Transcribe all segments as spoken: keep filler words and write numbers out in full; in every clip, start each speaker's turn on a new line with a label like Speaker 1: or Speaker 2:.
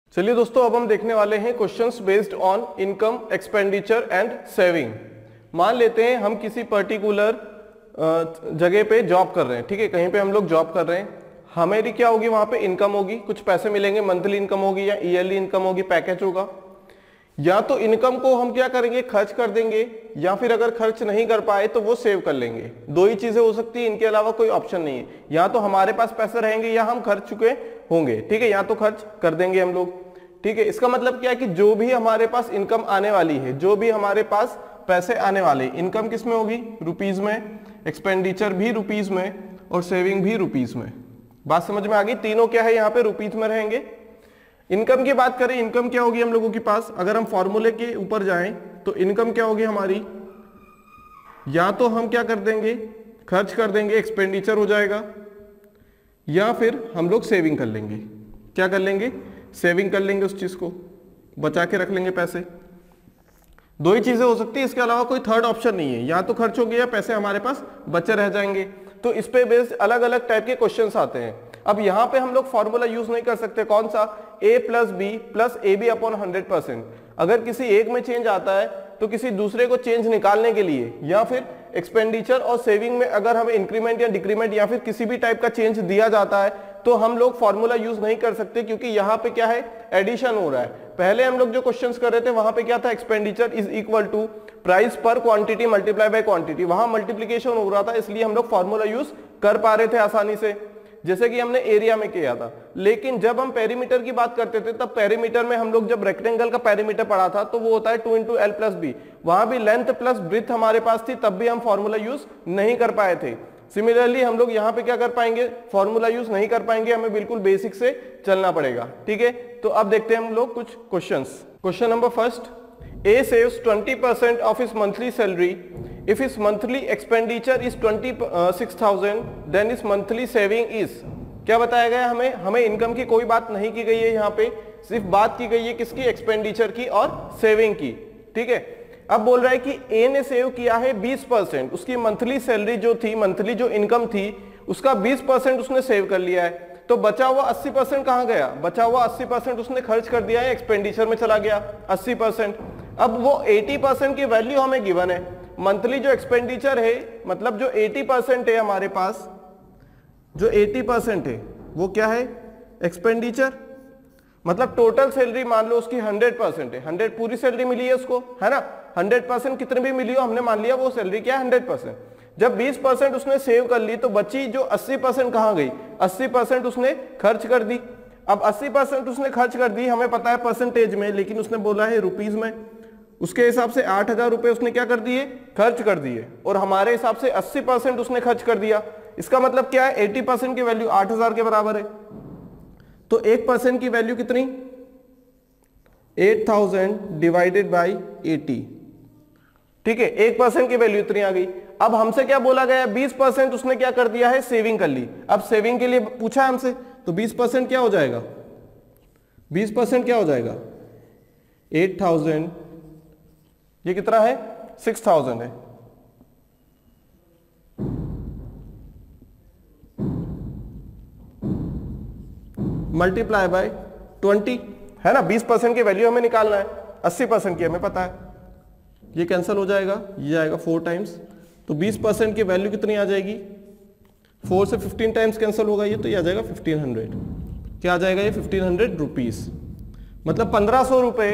Speaker 1: चलिए दोस्तों, अब हम देखने वाले हैं questions based on income, expenditure and saving. मान लेते हैं हम किसी पर्टिकुलर जगह पे जॉब कर रहे हैं, ठीक है, कहीं पे हम लोग जॉब कर रहे हैं। हमारी क्या होगी, वहां पे इनकम होगी, कुछ पैसे मिलेंगे, मंथली इनकम होगी या ईयरली इनकम होगी, पैकेज होगा। या तो इनकम को हम क्या करेंगे, खर्च कर देंगे, या फिर अगर खर्च नहीं कर पाए तो वो सेव कर लेंगे। दो ही चीजें हो सकती है, इनके अलावा कोई ऑप्शन नहीं है। या तो हमारे पास पैसे रहेंगे या हम खर्च चुके होंगे, ठीक है, या तो खर्च कर देंगे हम लोग, ठीक है। इसका मतलब क्या है कि जो भी हमारे पास इनकम आने वाली है, जो भी हमारे पास पैसे आने वाले, इनकम किस में होगी, रुपीज में, एक्सपेंडिचर भी रुपीज में और सेविंग भी रुपीज में। बात समझ में आ गई? तीनों क्या है, यहाँ पे रुपीज में रहेंगे। इनकम की बात करें, इनकम क्या होगी हम लोगों के पास, अगर हम फॉर्मूले के ऊपर जाएं तो इनकम क्या होगी हमारी, या तो हम क्या कर देंगे, खर्च कर देंगे, एक्सपेंडिचर हो जाएगा, या फिर हम लोग सेविंग कर लेंगे। क्या कर लेंगे, सेविंग कर लेंगे, उस चीज को बचा के रख लेंगे पैसे। दो ही चीजें हो सकती है, इसके अलावा कोई थर्ड ऑप्शन नहीं है। या तो खर्च हो गया या पैसे हमारे पास बचे रह जाएंगे। तो इस पे बेस्ड अलग अलग टाइप के क्वेश्चंस आते हैं। अब यहाँ पे हम लोग फॉर्मूला यूज नहीं कर सकते, कौन सा, a plus B plus A B upon hundred percent. अगर किसी एक में चेंज आता है तो किसी दूसरे को चेंज निकालने के लिए, या फिर एक्सपेंडिचर और सेविंग में अगर हमें इंक्रीमेंट या डिक्रीमेंट या फिर किसी भी टाइप का चेंज दिया जाता है तो हम लोग फॉर्मूला यूज नहीं कर सकते, क्योंकि यहाँ पे क्या है, एडिशन हो रहा है। पहले हम लोग जो क्वेश्चंस कर रहे थे वहां पे क्या था, expenditure is equal to price पर क्वांटिटी मल्टीप्लाई बाय क्वांटिटी, वहां मल्टीप्लीकेशन हो रहा था, इसलिए हम लोग फॉर्मूला यूज कर पा रहे थे आसानी से, जैसे कि हमने एरिया में किया था। लेकिन जब हम पेरीमीटर की बात करते थे, तब पेरीमीटर में हम लोग जब रेक्टेंगल का पेरीमीटर पढ़ा था तो वो होता है two into L plus B, वहां भी लेंथ प्लस ब्रेथ हमारे पास थी, तब भी हम फॉर्मूला यूज नहीं कर पाए थे। सिमिलरली हम लोग यहाँ पे क्या कर पाएंगे, फॉर्मूला यूज नहीं कर पाएंगे, हमें बिल्कुल बेसिक से चलना पड़ेगा, ठीक है। तो अब देखते हैं हम लोग कुछ questions. Question number first, A saves twenty percent of his monthly salary. If his monthly expenditure is twenty-six thousand, then his monthly saving is, क्या बताया गया हमें, हमें इनकम की कोई बात नहीं की गई है, यहाँ पे सिर्फ बात की गई है किसकी, एक्सपेंडिचर की और सेविंग की, ठीक है। अब बोल रहा है कि A ने सेव किया है बीस परसेंट, उसकी मंथली सैलरी जो थी, मंथली जो इनकम थी उसका बीस परसेंट उसने सेव कर लिया है। तो बचा हुआ अस्सी परसेंट कहाँ गया, बचा हुआ अस्सी परसेंट उसने खर्च कर दिया है, एक्सपेंडिचर में चला गया अस्सी परसेंट। अब वो अस्सी परसेंट की वैल्यू हमें गिवन है, मंथली जो एक्सपेंडिचर है, मतलब जो अस्सी परसेंट है हमारे पास, जो अस्सी परसेंट है वो क्या है, एक्सपेंडिचर। मतलब टोटल सैलरी मान लो उसकी हंड्रेड परसेंट है, हंड्रेड पूरी सैलरी मिली है उसको, है ना, हंड्रेड परसेंट कितनी भी मिली हो, हमने मान लिया वो सैलरी क्या है, हंड्रेड परसेंट। जब बीस परसेंट उसने सेव कर ली तो बची जो अस्सी परसेंट कहाँ गई, अस्सी परसेंट उसने खर्च कर दी। अब अस्सी परसेंट उसने खर्च कर दी, हमें पता है परसेंटेज में, लेकिन उसने बोला है रुपीज में, उसके हिसाब से आठ हजार रुपए उसने क्या कर दिए, खर्च कर दिए, और हमारे हिसाब से अस्सी परसेंट उसने खर्च कर दिया। इसका मतलब क्या है, अस्सी परसेंट की वैल्यू आठ हजार के बराबर है। तो एक परसेंट की वैल्यू कितनी, eight thousand divided by eighty, ठीक है, एक परसेंट की वैल्यू इतनी आ गई। अब हमसे क्या बोला गया, बीस परसेंट उसने क्या कर दिया है, सेविंग कर ली। अब सेविंग के लिए पूछा है हमसे, तो बीस परसेंट क्या हो जाएगा, बीस परसेंट क्या हो जाएगा, एट थाउजेंड, ये कितना है, सिक्स थाउजेंड है, मल्टीप्लाई बाय ट्वेंटी, है ना। बीस परसेंट की वैल्यू हमें निकालना है, अस्सी परसेंट की हमें पता है, ये कैंसिल हो जाएगा, ये आएगा फोर टाइम्स, तो बीस परसेंट की वैल्यू कितनी आ जाएगी, फोर से फिफ्टीन टाइम्स कैंसिल होगा ये, तो ये आ जाएगा फिफ्टीन हंड्रेड। क्या आ जाएगा ये, फिफ्टीन हंड्रेड रुपीज, मतलब पंद्रह सौ रुपए।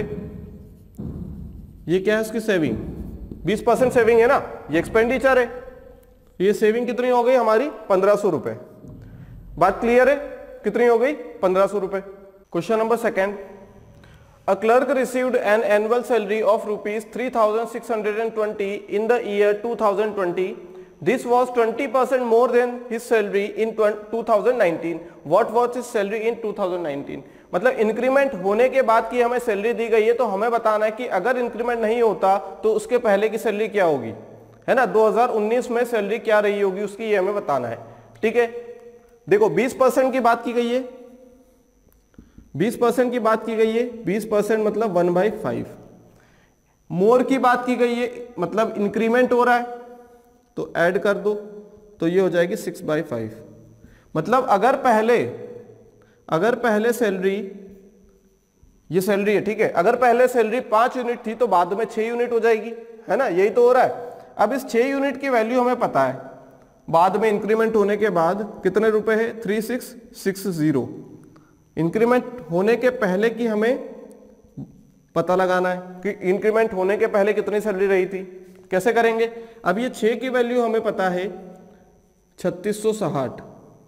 Speaker 1: ये क्या है उसकी सेविंग, बीस परसेंट सेविंग है ना, ये एक्सपेंडिचर है, ये सेविंग कितनी हो गई हमारी, पंद्रह सौ रुपए। बात क्लियर है, कितनी हो गई, पंद्रह सौ रुपए। Question number second, A clerk received an annual salary of rupees three thousand six hundred twenty in the year two thousand twenty. This was twenty percent more than his salary in two thousand nineteen. What was his salary in two thousand nineteen? मतलब increment होने के बाद की हमें salary दी गई है, तो हमें बताना है कि अगर इंक्रीमेंट नहीं होता तो उसके पहले की सैलरी क्या होगी, है ना, दो हज़ार उन्नीस में सैलरी क्या रही होगी उसकी, ये हमें बताना है, ठीक है। देखो बीस परसेंट की बात की गई है, बीस परसेंट की बात की गई है, बीस परसेंट मतलब वन बाई फाइव। मोर की बात की गई है, मतलब इंक्रीमेंट हो रहा है, तो ऐड कर दो, तो ये हो जाएगी सिक्स बाई फाइव। मतलब अगर पहले अगर पहले सैलरी ये सैलरी है, ठीक है। अगर पहले सैलरी पांच यूनिट थी तो बाद में छह यूनिट हो जाएगी, है ना, यही तो हो रहा है। अब इस छह यूनिट की वैल्यू हमें पता है, बाद में इंक्रीमेंट होने के बाद कितने रुपए है, three six six zero. Increment होने के पहले की हमें पता लगाना है कि इंक्रीमेंट होने के पहले कितनी सैलरी रही थी। कैसे करेंगे, अब ये छह की वैल्यू हमें पता है छत्तीस सौ साठ,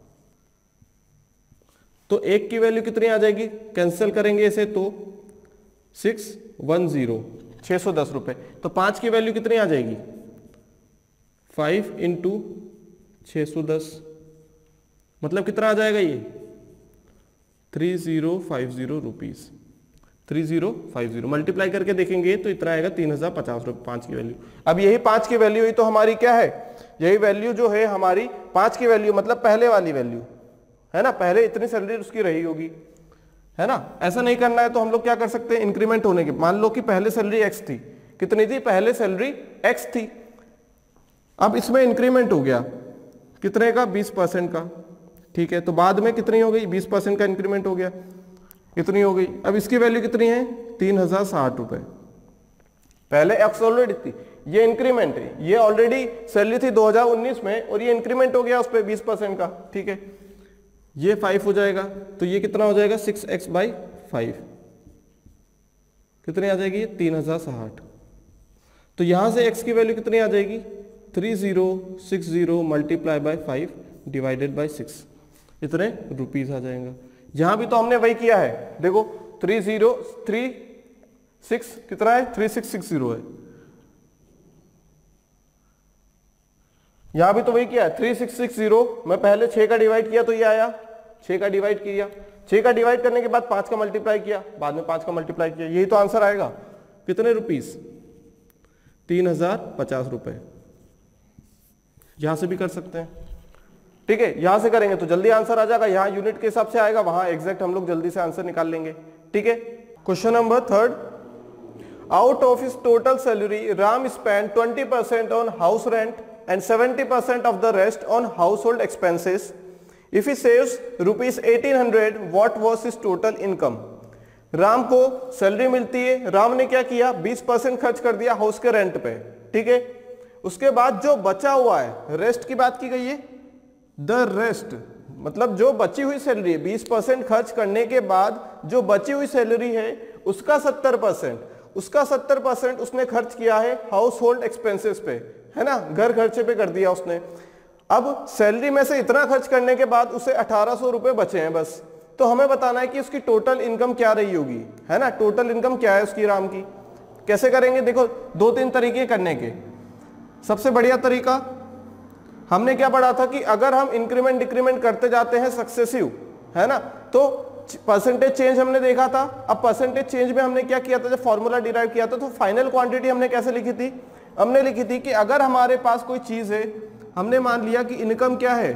Speaker 1: तो एक की वैल्यू कितनी आ जाएगी, कैंसिल करेंगे इसे तो सिक्स वन जीरो, छह सौ दस रुपए। तो पांच की वैल्यू कितनी आ जाएगी, फाइव इंटू छह सौ दस, मतलब कितना आ जाएगा ये, three zero five zero rupees, three zero five zero multiply करके देखेंगे तो इतना आएगा तीन हजार पचास रुपए पांच की वैल्यू। अब यही पांच की वैल्यू हुई तो हमारी क्या है, यही वैल्यू जो है हमारी पांच की वैल्यू मतलब पहले वाली वैल्यू है ना, पहले इतनी सैलरी उसकी रही होगी, है ना। ऐसा नहीं करना है तो हम लोग क्या कर सकते हैं, इंक्रीमेंट होने के, मान लो कि पहले सैलरी एक्स थी, कितनी थी, पहले सैलरी एक्स थी, अब इसमें इंक्रीमेंट हो गया कितने का, बीस परसेंट का, ठीक है। तो बाद में कितनी हो गई, बीस परसेंट का इंक्रीमेंट हो गया, कितनी हो गई, अब इसकी वैल्यू कितनी है, तीन हजार साठ रुपए। पहले एक्स ऑलरेडी थी, ये इंक्रीमेंट है, ये ऑलरेडी सैलरी थी दो हजार उन्नीस में और ये इंक्रीमेंट हो गया उस पर बीस परसेंट का, ठीक है। ये फाइव हो जाएगा तो ये कितना हो जाएगा, सिक्स एक्स बाई फाइव, कितनी आ जाएगी, तीन हजार साठ। तो यहां से x की वैल्यू कितनी आ जाएगी, three zero six zero multiply by five divided by six, इतने रुपीस आ जाएगा। यहां भी तो हमने वही किया है, देखो थ्री जीरो थ्री सिक्स कितना है, थ्री सिक्स सिक्स जीरो है, यहां भी तो वही किया है, थ्री सिक्स सिक्स जीरो मैं पहले छह का डिवाइड किया तो ये आया, छह का डिवाइड किया, छह का डिवाइड करने के बाद पांच का मल्टीप्लाई किया, बाद में पांच का मल्टीप्लाई किया, यही तो आंसर आएगा, कितने रुपीस, तीन हजार पचास रुपए। यहां से भी कर सकते हैं, ठीक है, यहां से करेंगे तो जल्दी आंसर आ जाएगा, यहां यूनिट के हिसाब से आएगा, वहां एग्जैक्ट हम लोग जल्दी से आंसर निकाल लेंगे, ठीक है। Question number third, out of his total salary Ram spend twenty percent on house rent and seventy percent of the rest on household expenses. If he saves rupees eighteen hundred, what was his total income? Ram को salary मिलती है, राम ने क्या किया, बीस percent खर्च कर दिया हाउस के रेंट पे, ठीक है। उसके बाद जो बचा हुआ है, रेस्ट की बात की गई है, द रेस्ट मतलब जो बची हुई सैलरी है, बीस परसेंट खर्च करने के बाद जो बची हुई सैलरी है उसका सत्तर परसेंट, उसका सत्तर परसेंट उसने खर्च किया है हाउस होल्ड एक्सपेंसेस पे, है ना, घर खर्चे पे कर दिया उसने। अब सैलरी में से इतना खर्च करने के बाद उसे अठारह सौ रुपए बचे हैं बस, तो हमें बताना है कि उसकी टोटल इनकम क्या रही होगी, है ना, टोटल इनकम क्या है उसकी राम की। कैसे करेंगे, देखो दो तीन तरीके करने के। सबसे बढ़िया तरीका हमने क्या पढ़ा था कि अगर हम इंक्रीमेंट डिक्रीमेंट करते जाते हैं सक्सेसिव, है ना, तो परसेंटेज चेंज हमने देखा था। अब परसेंटेज चेंज में हमने क्या किया था, जब फॉर्मूला डिराइव किया था तो फाइनल क्वांटिटी हमने कैसे लिखी थी, हमने लिखी थी कि अगर हमारे पास कोई चीज है, हमने मान लिया कि इनकम क्या है,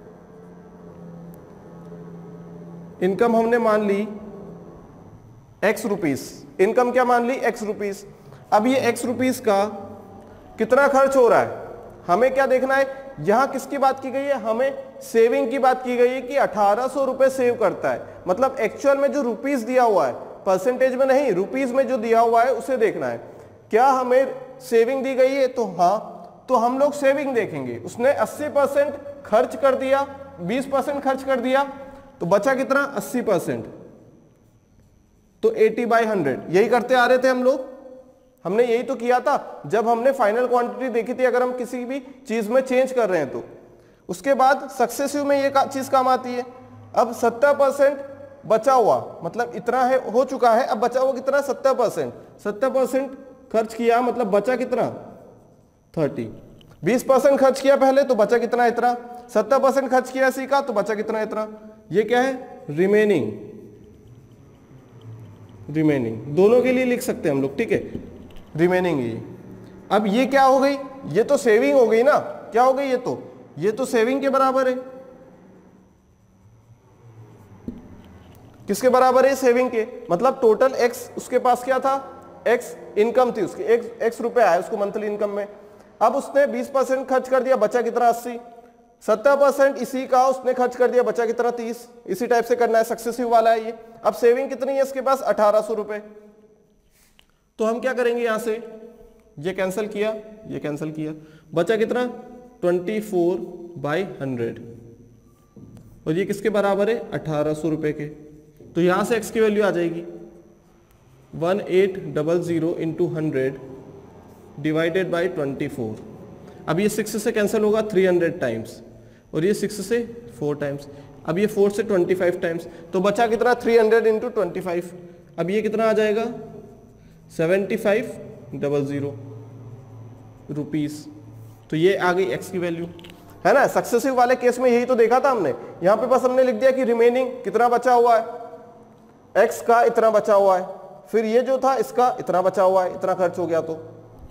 Speaker 1: इनकम हमने मान ली एक्स रुपीस, इनकम क्या मान ली, एक्स रुपीस। अब ये एक्स रुपीस का कितना खर्च हो रहा है, हमें क्या देखना है, यहां किसकी बात की गई है, हमें सेविंग की बात की गई है कि अठारह सौ रुपए सेव करता है, मतलब एक्चुअल में जो रुपीस दिया हुआ है, परसेंटेज में नहीं, रुपीस में जो दिया हुआ है उसे देखना है। क्या हमें सेविंग दी गई है, तो हाँ, तो हम लोग सेविंग देखेंगे। उसने अस्सी परसेंट खर्च कर दिया, बीस परसेंट खर्च कर दिया, तो बचा कितना, अस्सी परसेंट, तो अस्सी बाई हंड्रेड, यही करते आ रहे थे हम लोग, हमने यही तो किया था जब हमने फाइनल क्वांटिटी देखी थी। अगर हम किसी भी चीज में चेंज कर रहे हैं तो उसके बाद सक्सेसिव में ये का, चीज काम आती है। अब सत्तर परसेंट बचा हुआ, मतलब इतना है हो चुका है, अब बचा हुआ कितना, सत्तर परसेंट, सत्तर परसेंट खर्च किया, मतलब बचा कितना, थर्टी। बीस परसेंट खर्च किया पहले तो बचा कितना, इतना। सत्तर परसेंट खर्च किया इसी का तो बचा कितना, इतना। ये क्या है, रिमेनिंग, रिमेनिंग दोनों के लिए लिख सकते हैं हम लोग, ठीक है, रिमेनिंग ये। अब ये क्या हो गई, ये तो सेविंग हो गई ना, क्या हो गई, ये तो ये तो सेविंग के बराबर है, किसके बराबर है, सेविंग के। मतलब टोटल एक्स उसके पास क्या था, एक्स इनकम थी उसकी, एक्स एक्स रुपए आए उसको मंथली इनकम में। अब उसने बीस परसेंट खर्च कर दिया, बचा कितना, अस्सी। सत्तर परसेंट इसी का उसने खर्च कर दिया, बचा कितना तीस। इसी टाइप से करना है, सक्सेसिव वाला है ये। अब सेविंग कितनी है इसके पास, अठारह सौ रुपए। तो हम क्या करेंगे, यहां से ये कैंसिल किया, ये कैंसिल किया, बचा कितना चौबीस बाई हंड्रेड, और ये किसके बराबर है, अठारह सौ रुपए के। तो यहां से x की वैल्यू आ जाएगी one eight double zero into hundred divided by twenty four. अब ये सिक्स से कैंसिल होगा थ्री हंड्रेड टाइम्स, और ये सिक्स से फोर टाइम्स, अब ये फोर से ट्वेंटी फाइव टाइम्स, तो बचा कितना three hundred into twenty five. अब ये कितना आ जाएगा seventy five double zero rupees. तो ये आ गई x की वैल्यू, है ना। सक्सेसिव वाले केस में यही तो देखा था हमने। यहां पे बस हमने लिख दिया कि रिमेनिंग कितना बचा हुआ है, x का इतना बचा हुआ है, फिर ये जो था इसका इतना बचा हुआ है, इतना खर्च हो गया। तो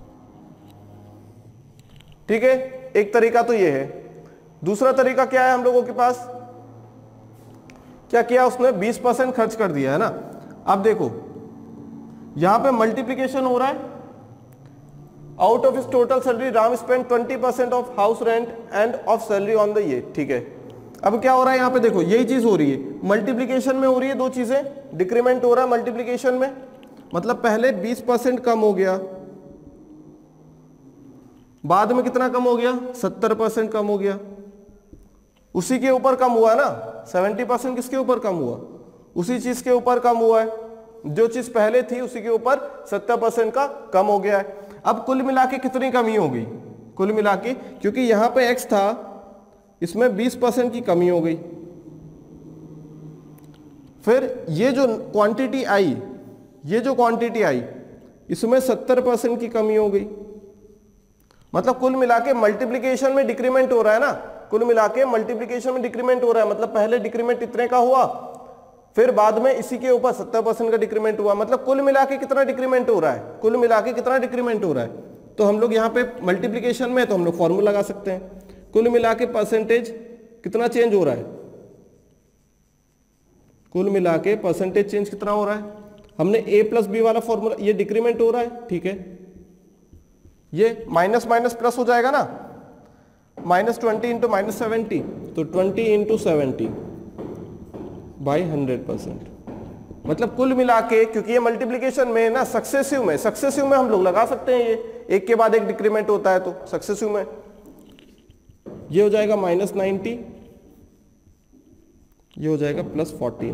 Speaker 1: ठीक है, एक तरीका तो ये है। दूसरा तरीका क्या है हम लोगों के पास, क्या किया उसने बीस परसेंट खर्च कर दिया, है ना। अब देखो यहां पे मल्टीप्लीकेशन हो रहा है, आउट ऑफ इस total salary Ram spend twenty percent of house rent and of salary on the ये, ठीक है। अब क्या हो रहा है यहाँ पे देखो, यही चीज हो रही है, मल्टीप्लीकेशन में हो रही है दो चीजें, डिक्रीमेंट हो रहा है मल्टीप्लीकेशन में, मतलब पहले बीस परसेंट कम हो गया, बाद में कितना कम हो गया, सत्तर परसेंट कम हो गया। उसी के ऊपर कम हुआ ना, सत्तर परसेंट किसके ऊपर कम हुआ, उसी चीज के ऊपर कम हुआ है, जो चीज पहले थी उसी के ऊपर सत्तर परसेंट का कम हो गया है। अब कुल मिला के कितनी कमी हो गई, कुल मिला के, क्योंकि यहां पे x था, इसमें बीस परसेंट की कमी हो गई। फिर ये जो क्वांटिटी आई, ये जो क्वांटिटी आई, इसमें सत्तर परसेंट की कमी हो गई। मतलब कुल मिला के मल्टीप्लीकेशन में डिक्रीमेंट हो रहा है ना, कुल मिला के मल्टीप्लीकेशन में डिक्रीमेंट हो रहा है। मतलब पहले डिक्रीमेंट इतने का हुआ, फिर बाद में इसी के ऊपर सत्तर परसेंट का डिक्रीमेंट हुआ। मतलब कुल मिला के कितना डिक्रीमेंट हो रहा है, कुल मिला के कितना डिक्रीमेंट हो रहा है। तो हम लोग यहाँ पे मल्टीप्लीकेशन में तो हम लोग फॉर्मूला लगा सकते हैं, कुल मिला के परसेंटेज कितना चेंज हो रहा है, कुल मिला के परसेंटेज चेंज कितना हो रहा है। हमने a प्लस बी वाला फॉर्मूला, ये डिक्रीमेंट हो रहा है, ठीक है, ये माइनस माइनस प्लस हो जाएगा ना, minus twenty into minus seventy, तो twenty into seventy by hundred percent. मतलब कुल मिला के, क्योंकि ये मल्टीप्लीकेशन में ना, सक्सेसिव में, सक्सेसिव में हम लोग लगा सकते हैं, ये एक के बाद एक डिक्रीमेंट होता है, तो सक्सेसिव में ये हो जाएगा माइनस नाइनटी, ये हो जाएगा प्लस फोर्टीन,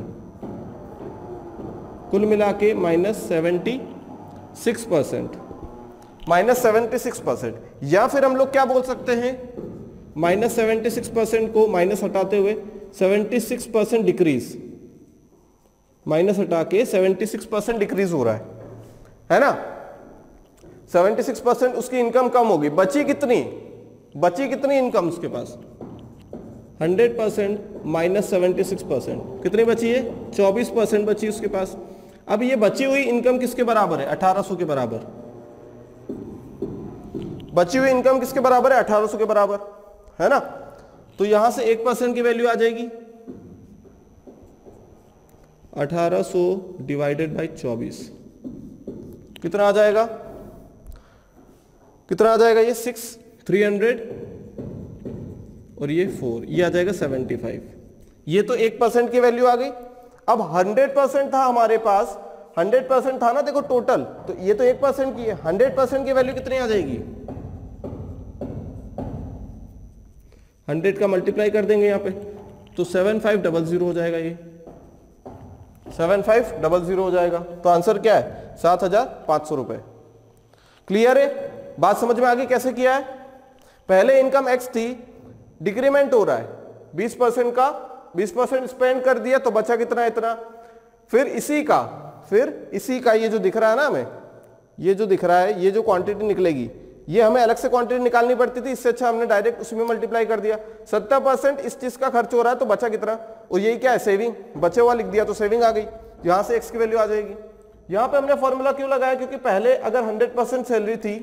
Speaker 1: कुल मिला के minus seventy six percent, minus seventy six percent. या फिर हम लोग क्या बोल सकते हैं, माइनस सेवेंटी सिक्स परसेंट को माइनस हटाते हुए seventy six percent decrease, minus हटा के सेवेंटी सिक्स परसेंट डिक्रीज हो रहा है, है ना। सेवेंटी सिक्स परसेंट उसकी इनकम कम होगी, बची कितनी, बची कितनी इनकम उसके पास, hundred percent minus seventy six percent, कितनी बची है, चौबीस परसेंट बची उसके पास। अब ये बची हुई इनकम किसके बराबर है, अठारह सौ के बराबर। बची हुई इनकम किसके बराबर है, अठारह सौ के बराबर, है ना। तो यहां से एक परसेंट की वैल्यू आ जाएगी, अठारह सौ डिवाइडेड बाई चौबीस, कितना आ जाएगा, कितना आ जाएगा, ये सिक्स, थ्री हंड्रेड और ये फोर, ये आ जाएगा सेवेंटी फाइव। ये तो एक परसेंट की वैल्यू आ गई। अब हंड्रेड परसेंट था हमारे पास, हंड्रेड परसेंट था ना, देखो टोटल, तो ये तो एक परसेंट की है, हंड्रेड परसेंट की वैल्यू कितनी आ जाएगी, हंड्रेड का मल्टीप्लाई कर देंगे यहाँ पे, तो सेवन फाइव डबल जीरो हो जाएगा, ये सेवन फाइव डबल जीरो हो जाएगा। तो आंसर क्या है, सात हजार पांच सौ रुपए। क्लियर है, बात समझ में आ गई कैसे किया है। पहले इनकम एक्स थी, डिक्रीमेंट हो रहा है, बीस परसेंट का बीस परसेंट स्पेंड कर दिया, तो बचा कितना, इतना। फिर इसी का फिर इसी का ये जो दिख रहा है ना हमें, ये जो दिख रहा है, ये जो क्वांटिटी निकलेगी, ये हमें अलग से क्वांटिटी निकालनी पड़ती थी, इससे अच्छा हमने डायरेक्ट उसमें मल्टीप्लाई कर दिया। सत्तर परसेंट इस चीज का खर्च हो रहा है, तो बचा कितना, और यही क्या है, सेविंग, बचे हुआ लिख दिया, तो सेविंग आ गई। यहां से एक्स की वैल्यू आ जाएगी। यहां पे हमने फॉर्मूला क्यों लगाया, क्योंकि पहले अगर हंड्रेड परसेंट सैलरी थी,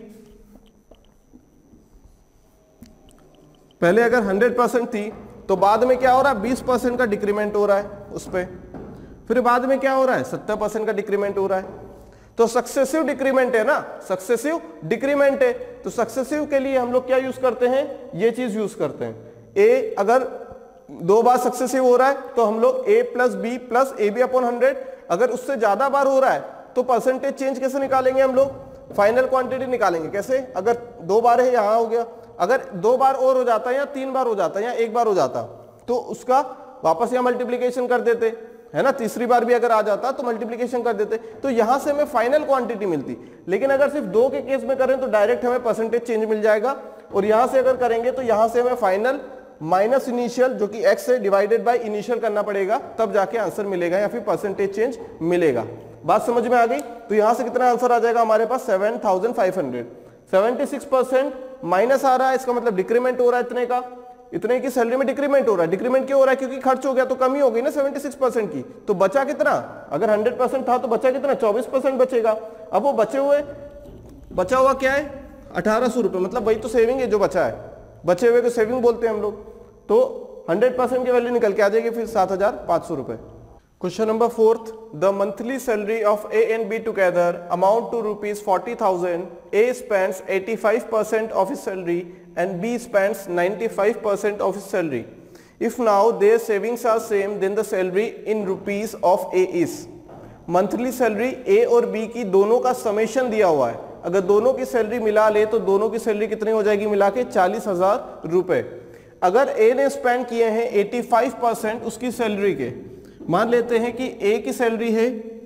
Speaker 1: पहले अगर हंड्रेड परसेंट थी, तो बाद में क्या हो रहा है, बीस परसेंट का डिक्रीमेंट हो रहा है उस पर, फिर बाद में क्या हो रहा है, सत्तर परसेंट का डिक्रीमेंट हो रहा है। तो सक्सेसिव डिक्रीमेंट है ना, सक्सेसिव डिक्रीमेंट है, तो सक्सेसिव के लिए हम लोग क्या यूज करते हैं, ये चीज यूज करते हैं। ए अगर दो बार सक्सेसिव हो रहा है तो हम लोग A plus B plus A B upon hundred, अगर उससे ज्यादा बार हो रहा है तो परसेंटेज चेंज कैसे निकालेंगे हम लोग, फाइनल क्वांटिटी निकालेंगे। कैसे, अगर दो बार है यहां हो गया, अगर दो बार और हो जाता है या तीन बार हो जाता है या एक बार हो जाता तो उसका वापस यहां मल्टीप्लीकेशन कर देते, है ना, तीसरी बार भी अगर आ जाता तो मल्टीप्लीकेशन कर देते, तो यहां से हमें फाइनल क्वांटिटी मिलती। लेकिन अगर सिर्फ दो के केस में करें तो डायरेक्ट हमें परसेंटेज चेंज मिल जाएगा, और यहां से अगर करेंगे तो यहां से हमें फाइनल माइनस इनिशियल जो कि x से डिवाइडेड बाय इनिशियल करना पड़ेगा, तब जाके आंसर मिलेगा या फिर परसेंटेज चेंज मिलेगा। बात समझ में आ गई? तो यहां से कितना आंसर आ जाएगा हमारे पास seven thousand five hundred. Seventy six percent minus आ रहा है, इसका मतलब डिक्रीमेंट हो रहा है, इतने का इतने की सैलरी में डिक्रीमेंट हो रहा है। डिक्रीमेंट क्यों हो रहा है? क्योंकि खर्च हो गया तो कमी हो गई ना सेवेंटी सिक्स परसेंट की, तो बचा कितना, अगर हंड्रेड परसेंट था तो बचा कितना, चौबीस परसेंट बचेगा। अब वो बचे हुए बचा हुआ क्या है, अठारह सौ रुपए, मतलब वही तो सेविंग है जो बचा है, बचे हुए को सेविंग बोलते हैं हम लोग। तो हंड्रेड परसेंट की वैल्यू निकल के आ जाएगी फिर सात हजार पांच सौ रुपए। Question number fourth, the monthly salary of A and B together amount to rupees forty thousand, A spends eighty five percent of his salary and B spends ninety-five percent of his salary. If now their savings are same, then the salary in rupees of A is. Monthly salary A और B की दोनों का summation दिया हुआ है, अगर दोनों की सैलरी मिला ले तो दोनों की सैलरी कितनी हो जाएगी मिला के चालीस हजार रुपए। अगर A ने स्पेंड किए हैं पचासी परसेंट उसकी सैलरी के, मान लेते हैं कि A की सैलरी है,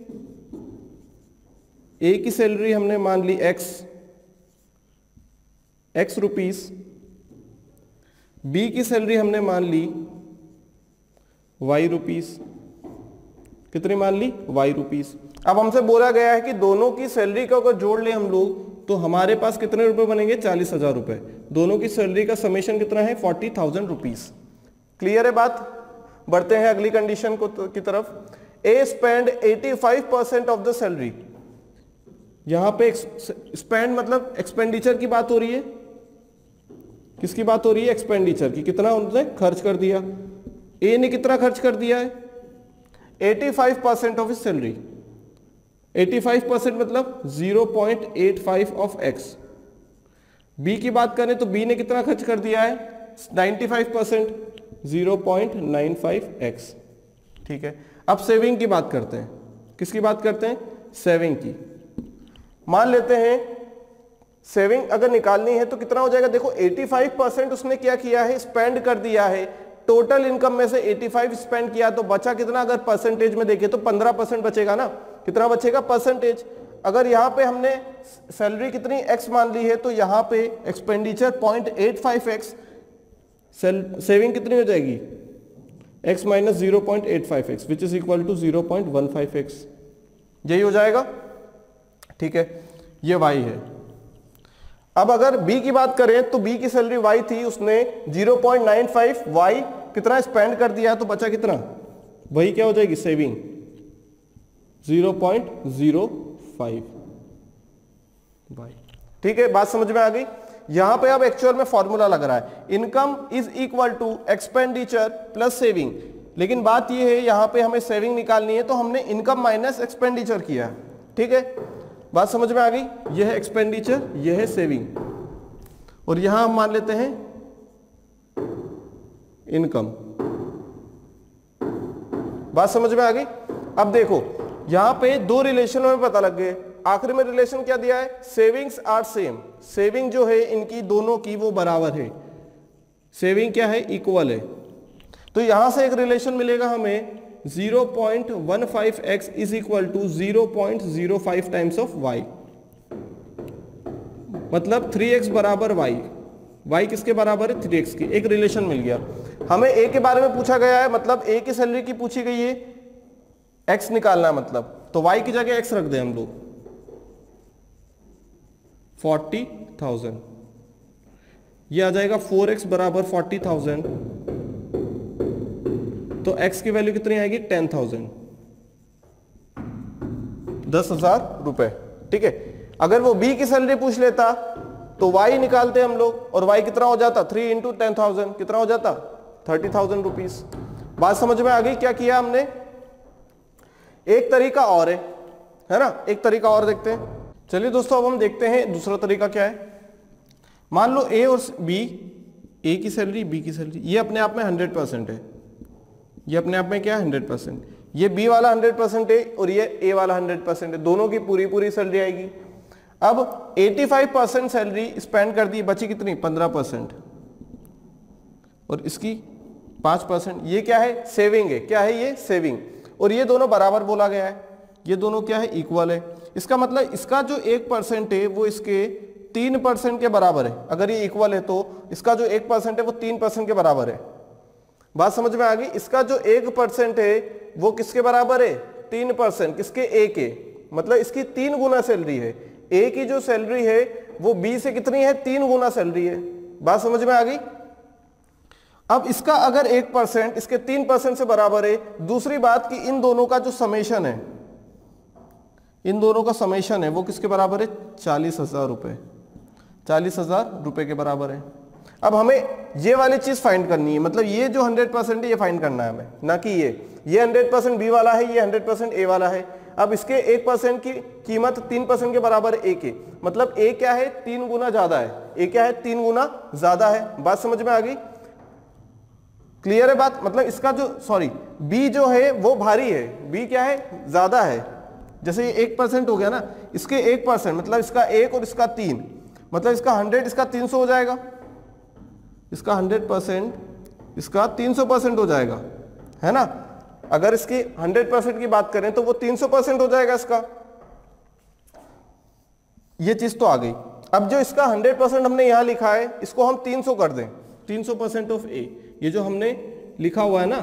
Speaker 1: A की सैलरी हमने मान ली X एक्स रुपीस, बी की सैलरी हमने मान ली वाई रुपीस, कितनी मान ली वाई रुपीस। अब हमसे बोला गया है कि दोनों की सैलरी को अगर जोड़ ले हम लोग तो हमारे पास कितने रुपए बनेंगे, चालीस हजार रुपए। दोनों की सैलरी का समेशन कितना है, फोर्टी थाउजेंड रुपीस। क्लियर है बात? बढ़ते हैं अगली कंडीशन को की तरफ। A spend eighty five percent of the salary, यहां पे स्पेंड मतलब एक्सपेंडिचर की बात हो रही है, किसकी बात हो रही है, एक्सपेंडिचर की, कितना उन्होंने खर्च कर दिया। ए ने कितना खर्च कर दिया है, पचासी परसेंट ऑफ हिज सैलरी, पचासी परसेंट मतलब zero point eight five of X. B की बात करें तो बी ने कितना खर्च कर दिया है, पचानवे percent, zero point nine five X. ठीक है, अब सेविंग की बात करते हैं, किसकी बात करते हैं, सेविंग की। मान लेते हैं सेविंग अगर निकालनी है तो कितना हो जाएगा, देखो पचासी परसेंट उसने क्या किया है, स्पेंड कर दिया है। टोटल इनकम में से पचासी स्पेंड किया तो बचा कितना, अगर परसेंटेज में देखें तो पंद्रह परसेंट बचेगा ना, कितना बचेगा परसेंटेज। अगर यहाँ पे हमने सैलरी कितनी एक्स मान ली है तो यहाँ पे expenditure point eight five X, saving कितनी हो जाएगी, X minus zero point eight five X which is equal to zero point one five X, यही हो जाएगा। ठीक है, ये वाई है। अब अगर बी की बात करें तो बी की सैलरी वाई थी, उसने zero point nine five Y कितना स्पेंड कर दिया तो बचा कितना, वही क्या हो जाएगी saving, zero point zero five Y. ठीक है, बात समझ में आ गई। यहां पे अब एक्चुअल में फॉर्मूला लग रहा है, income is equal to expenditure plus saving, लेकिन बात यह है यहां पे हमें सेविंग निकालनी है तो हमने इनकम माइनस एक्सपेंडिचर किया। ठीक है, बात समझ में आ गई। यह है एक्सपेंडिचर, यह है सेविंग, और यहां हम मान लेते हैं इनकम। बात समझ में आ गई। अब देखो यहां पे दो रिलेशन में पता लग गए, आखिरी में रिलेशन क्या दिया है, सेविंग्स आर सेम, सेविंग जो है इनकी दोनों की वो बराबर है, सेविंग क्या है, इक्वल है। तो यहां से एक रिलेशन मिलेगा हमें, zero point one five X is equal to zero point zero five times of y, मतलब थ्री एक्स बराबर y, y किसके बराबर है, थ्री एक्स की। एक रिलेशन मिल गया हमें। a के बारे में पूछा गया है, मतलब a की सैलरी की पूछी गई है, x निकालना है मतलब, तो y की जगह x रख दे हम लोग, फोर्टी थाउजेंड, ये आ जाएगा फोर एक्स बराबर फोर्टी थाउजेंड, तो x की वैल्यू कितनी आएगी, टेन थाउजेंड, दस हजार रुपए। ठीक है, अगर वो b की सैलरी पूछ लेता तो y निकालते हम लोग, और y कितना हो जाता, थ्री इंटू टेन थाउजेंड कितना हो जाता, थर्टी थाउजेंड रुपीज। बात समझ में आ गई। क्या किया हमने, एक तरीका और है है ना, एक तरीका और देखते हैं। चलिए दोस्तों अब हम देखते हैं दूसरा तरीका क्या है। मान लो a और b ए की सैलरी, बी की सैलरी, ये अपने आप में हंड्रेड परसेंट है, ये अपने आप में क्या है हंड्रेड परसेंट, ये बी वाला हंड्रेड परसेंट है और ये ए वाला हंड्रेड परसेंट है, दोनों की पूरी पूरी सैलरी आएगी। अब पचासी परसेंट सैलरी स्पेंड कर दी, बची कितनी पंद्रह परसेंट, और इसकी पाँच परसेंट, ये क्या है सेविंग है, क्या है ये सेविंग, और ये दोनों बराबर बोला गया है, ये दोनों क्या है इक्वल है। इसका मतलब इसका जो एक परसेंट है वो इसके तीन परसेंट के बराबर है, अगर ये इक्वल है तो इसका जो एक परसेंट है वो तीन परसेंट के बराबर है। बात समझ में आ गई? इसका जो एक परसेंट है वो किसके बराबर है, तीन परसेंट, किसके ए के, मतलब इसकी तीन गुना सैलरी है, ए की जो सैलरी है वो बी से कितनी है, तीन गुना सैलरी है। बात समझ में आ गई? अब इसका अगर एक परसेंट इसके तीन परसेंट से बराबर है, दूसरी बात कि इन दोनों का जो समेशन है, इन दोनों का समेशन है वो किसके बराबर है, चालीस हजार रुपए, चालीस हजार रुपए के बराबर है। अब हमें ये वाली चीज फाइंड करनी है, मतलब ये जो हंड्रेड परसेंट है ये फाइंड करना है हमें, ना कि ये ये हंड्रेड परसेंट बी वाला है, ये हंड्रेड परसेंट ए वाला है। अब इसके एक परसेंट की कीमत तीन परसेंट के बराबर है ए के, मतलब ए क्या है तीन गुना ज्यादा है, ए क्या है तीन गुना ज्यादा है। बात समझ में आ गई? क्लियर है बात? मतलब इसका जो सॉरी बी जो है वो भारी है, बी क्या है ज्यादा है, जैसे ये एक परसेंट हो गया ना, इसके एक परसेंट मतलब इसका एक और इसका तीन, मतलब इसका हंड्रेड इसका तीन सौ हो जाएगा, इसका हंड्रेड परसेंट इसका तीन सौ परसेंट हो जाएगा, है ना। अगर इसकी हंड्रेड परसेंट की बात करें तो वो तीन सौ परसेंट हो जाएगा इसका, ये चीज तो आ गई। अब जो इसका हंड्रेड परसेंट हमने यहां लिखा है इसको हम तीन सौ कर दें, तीन सौ परसेंट ऑफ ए, ये जो हमने लिखा हुआ है ना,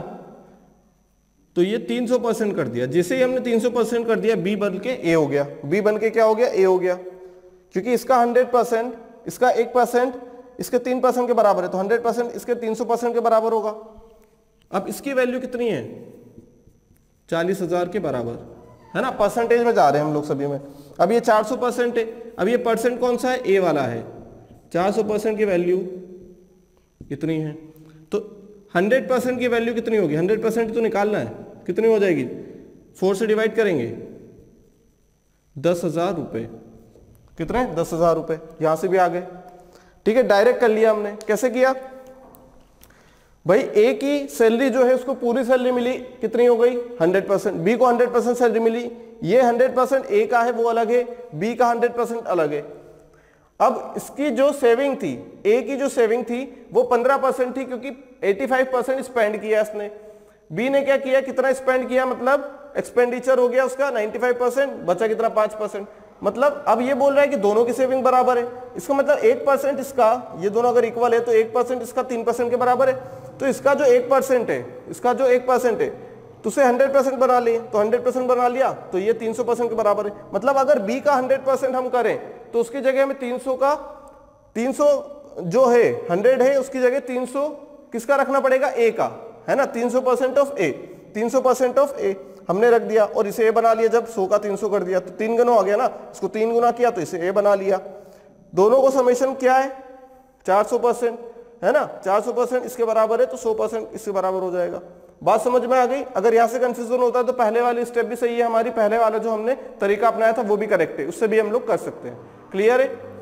Speaker 1: तो ये तीन सौ परसेंट कर दिया। जैसे ही हमने तीन सौ परसेंट कर दिया बी बन के ए हो गया, बी बन के क्या हो गया, ए हो गया, क्योंकि इसका हंड्रेड परसेंट इसका एक परसेंट इसके तीन परसेंट के बराबर है, तो हंड्रेड परसेंट इसके तीन सौ परसेंट के बराबर होगा। अब इसकी वैल्यू कितनी है, चालीस हजार के बराबर, है ना, परसेंटेज में जा रहे हैं हम लोग सभी में। अब ये चार सौ परसेंट है, अब ये परसेंट कौन सा है, ए वाला है, चार सौ परसेंट की वैल्यू कितनी है, तो हंड्रेड परसेंट की वैल्यू कितनी होगी, हंड्रेड परसेंट तो निकालना है, कितनी हो जाएगी, फोर से डिवाइड करेंगे, दस हजार रुपये, कितने, दस हजार रुपये, यहां से भी आ गए, ठीक है, डायरेक्ट कर लिया हमने। कैसे किया भाई, ए की सैलरी जो है उसको पूरी सैलरी मिली, कितनी हो गई हंड्रेड परसेंट, बी को हंड्रेड परसेंट सैलरी मिली, ये हंड्रेड परसेंट ए का है वो अलग है, बी का हंड्रेड परसेंट अलग है। अब इसकी जो सेविंग थी, ए की जो सेविंग थी वो पंद्रह परसेंट थी, क्योंकि पचासी परसेंट स्पेंड किया इसने। बी ने क्या किया, कितना स्पेंड किया, मतलब एक्सपेंडिचर हो गया उसका पचानवे परसेंट, बचा कितना पाँच परसेंट, मतलब अब ये बोल रहा है कि दोनों की सेविंग बराबर है। इसका मतलब एक परसेंट इसका, ये दोनों अगर इक्वल है तो एक परसेंट इसका तीन परसेंट के बराबर है, तो इसका जो एक परसेंट है इसका जो एक परसेंट है तो उसे हंड्रेड परसेंट बना लिए, तो हंड्रेड परसेंट बना लिया तो ये तीन सौ परसेंट के बराबर है। मतलब अगर बी का हंड्रेड परसेंट हम करें तो उसकी जगह में तीन सौ का तीन सौ जो है हंड्रेड है उसकी जगह तीन सौ किसका रखना पड़ेगा, ए का, है ना, तीन सौ परसेंट ऑफ ए, तीन सौ परसेंट ऑफ ए हमने रख दिया, और इसे ए बना लिया। जब सौ का तीन सौ कर दिया तो तीन गुना हो गया ना, इसको तीन गुना किया तो इसे ए बना लिया। दोनों को समेशन क्या है, चार सौ परसेंट, है ना, चार सौ परसेंट इसके बराबर है तो सौ परसेंट इसके बराबर हो जाएगा। बात समझ में आ गई? अगर यहाँ से कंफ्यूजन होता है तो पहले वाली स्टेप भी सही है हमारी, पहले वाला जो हमने तरीका अपनाया था वो भी करेक्ट है, उससे भी हम लोग कर सकते हैं। क्लियर है?